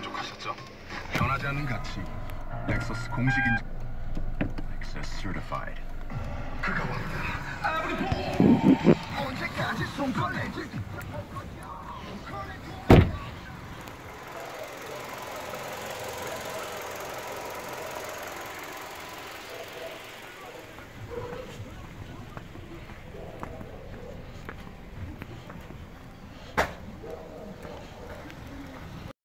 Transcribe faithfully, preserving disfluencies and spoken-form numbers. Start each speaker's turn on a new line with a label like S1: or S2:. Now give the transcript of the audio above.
S1: 만족하셨죠? 변하지 않는 가치. 렉서스 공식 인증. Access certified. 그가 왔다. 아무리 보. 언제까지 손 걸레질?